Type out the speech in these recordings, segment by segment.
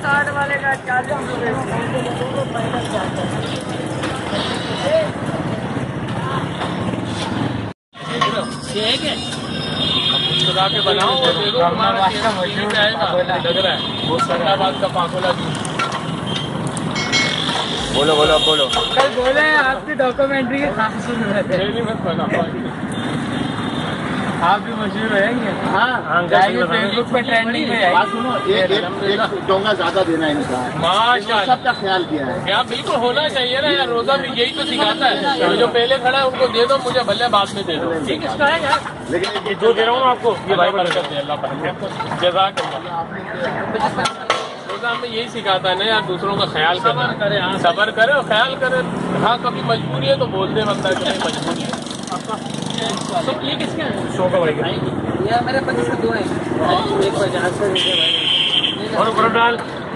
60 वाले का 40 खुदा के बनाओ और दे दो, तुम्हारा लग रहा है वो सराबाद का पाकोला जूस। बोलो बोलो अब बोलो। कल बोले आपकी डॉक्यूमेंट्री के खास सुन रहे थे। आप भी मशहूर रहेंगे। हाँ जाएंगे फेसबुक पे ट्रेंडिंग में जाएंगे। सुनो एक डोंगा ज्यादा देना इनका माशाल्लाह सबका ख्याल किया है। क्या बिल्कुल होना चाहिए ना यार, रोजा भी यही तो सिखाता है। जो पहले खड़ा है उनको दे दो, मुझे भले बाद में दे दो। ठीक है यार, लेकिन ये जो दे रहा हूँ आपको ये भाई बरकत दे, अल्लाह बरकत जज़ाकल्लाह। रोजा हमें यही सिखाता है ना यार, दूसरों का ख्याल करना, सब्र करे और ख्याल करे। हाँ कभी मजबूरी है तो बोल दे बंदा कि नहीं मजबूरी है। तो ये किसके हैं? 100 का भाई ये मेरे 25 के 2 हैं, एक 50 से नीचे भाई। और ऊपर डाल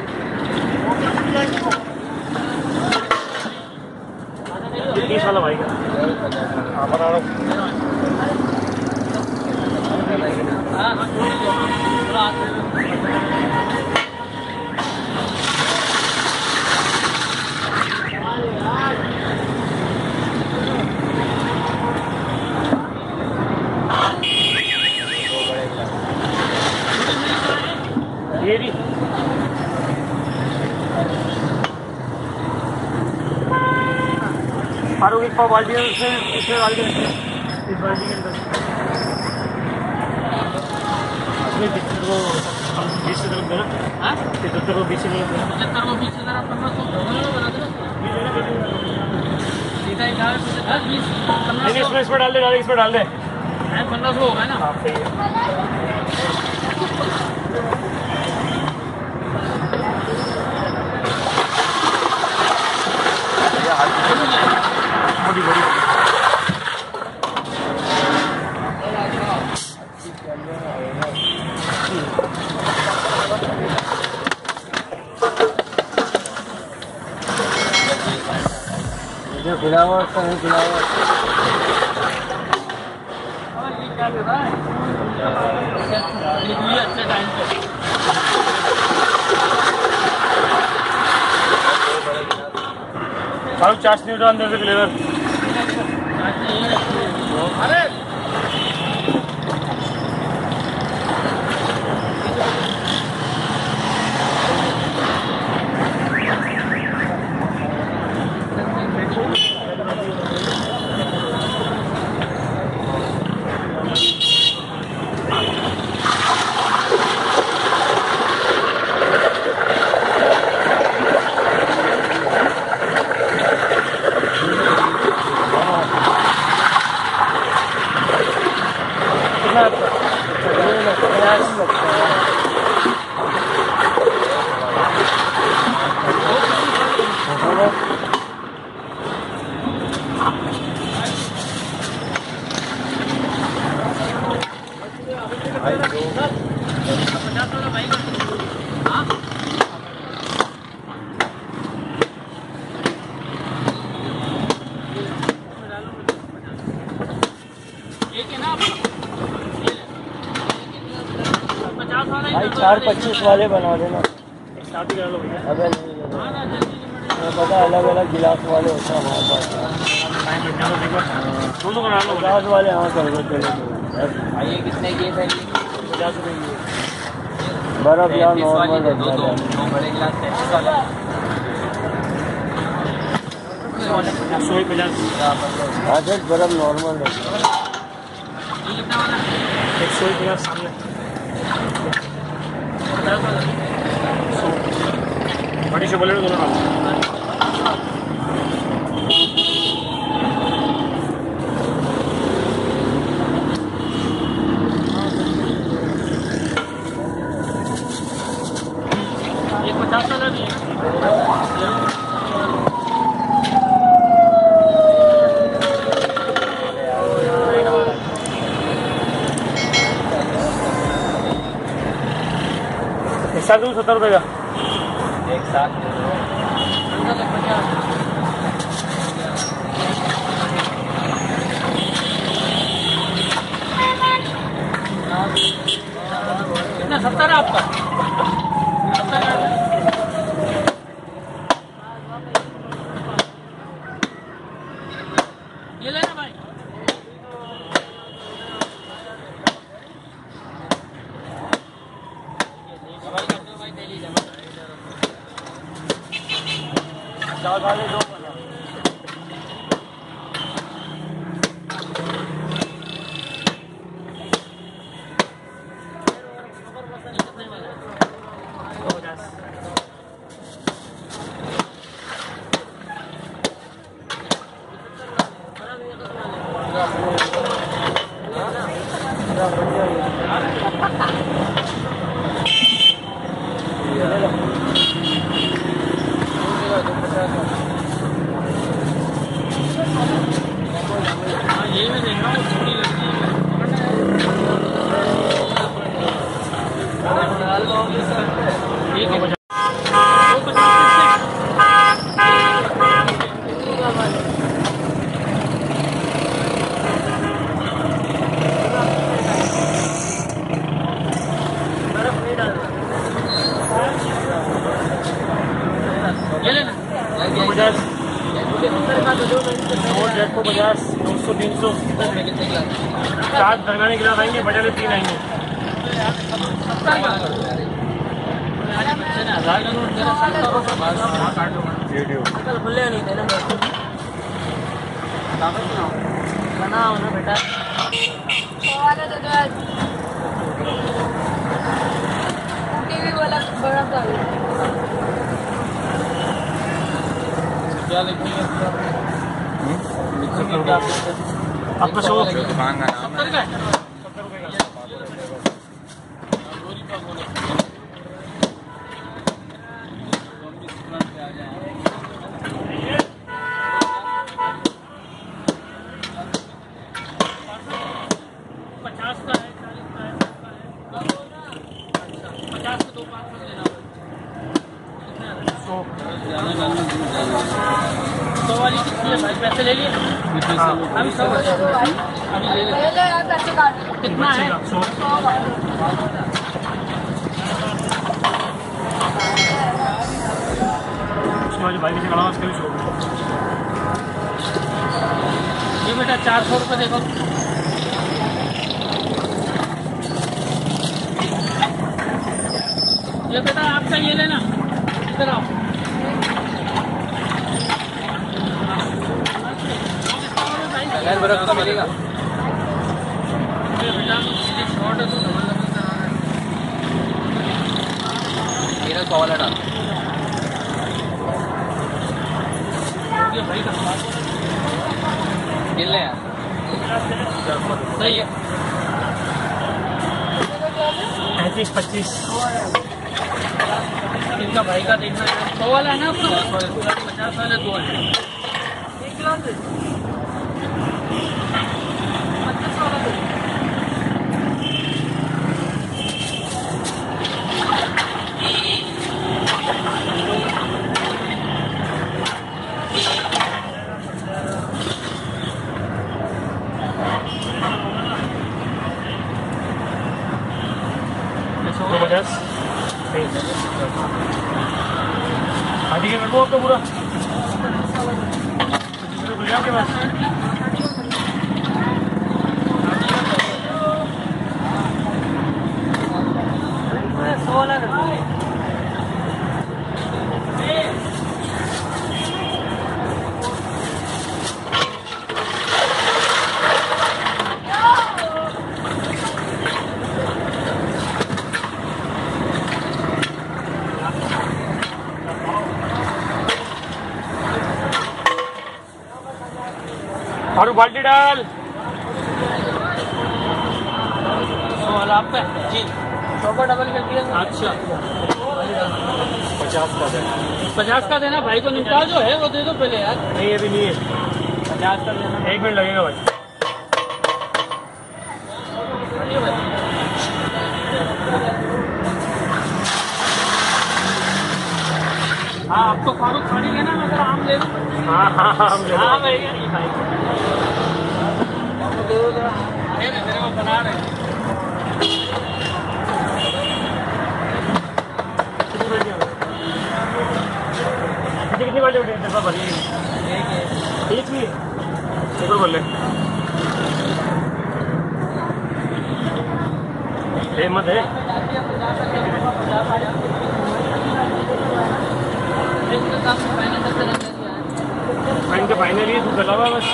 30 वाला भाई का। हाँ बता रहा हूँ। ये भी फारूक एक पाव बाल्टी इसमें डाल के इस बाल्टी के अंदर इसमें 70 को 20 से तरफ देना। हाँ 70 को 20 से तरफ देना। 75 को 20 से तरफ 1500 बना देना सीधा 20 इसमें डाल दे, इसमें डाल दे 1500 होगा ना। हाँ सही है। बड़ी बड़ी खिलावा खिलावा अच्छे टाइम पे फारूक चाशनी उठा अंदर से फ्लेवर। अरे भाई 4-25 वाले बना देना। शादी कर लो भैया। अबे नहीं पता अलग अलग गिलास वाले होता है हमारे पास। दोनों बना लो। 50 वाले हाँ कर दो चलो। भाई ये कितने की है? 50 रुपये की। बर्फ या नॉर्मल दो बड़े गिलास 33 वाले 150। हाँ सर बर्फ नॉर्मल है। 150 सामने बड़ी से बोले दोनों डालो। ये 50 वाला भी है। एक साथ 70 रुपये का एक साथ कितना 70 है आपका? 70 है। चार दरगाने गिलास आएंगे, बड़े वाले 3 आएंगे। खुले नहीं थे ना बनाओ ना बेटा टीवी वाला बड़ा था क्या लिखेंगे आपका शो दुकान का नाम है। पैसे ले लिए अभी सब अभी ले ले कितना है उसके भाई से खड़ा उसके भी शो ये बेटा 400 रुपये देखो ये बेटा आपका ये लेना इधर आओ बर्फ तो मिलेगा। मेरा 100 वाला डाल गिन ले यार सही है 35-25 इनका भाई का देखना है 100 वाला है ना आपका 50 वाले 2 है आदि के वो आपका पूरा आपके पास और बाल्टी डाल आप पे जी 100 का डबल कर दिया अच्छा 50 का देना भाई को निपटा जो है वो दे दो पहले यार नहीं अभी नहीं है 50 का देना 1 मिनट लगेगा भाई हाँ आपको फारूक खानी लेना मगर आम ले लो हाँ आम ले लो मेरे को बना रहे कितनी बार भरी ठीक ही शुक्र बोले हिम्मत है चलावा बस।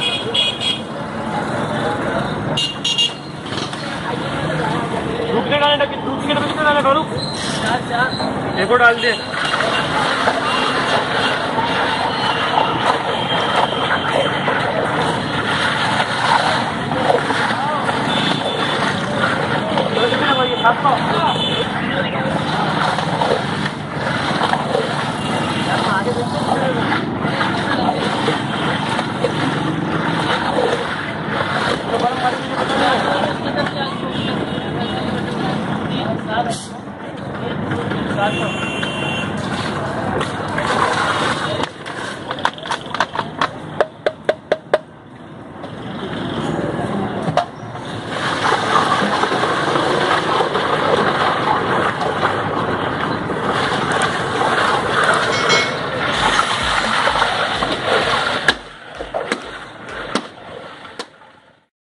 रुकने का नहीं, दूसरी डब्बे कितने डाले फारूक? 4 एक और डाल दे। कितने भाई? 700।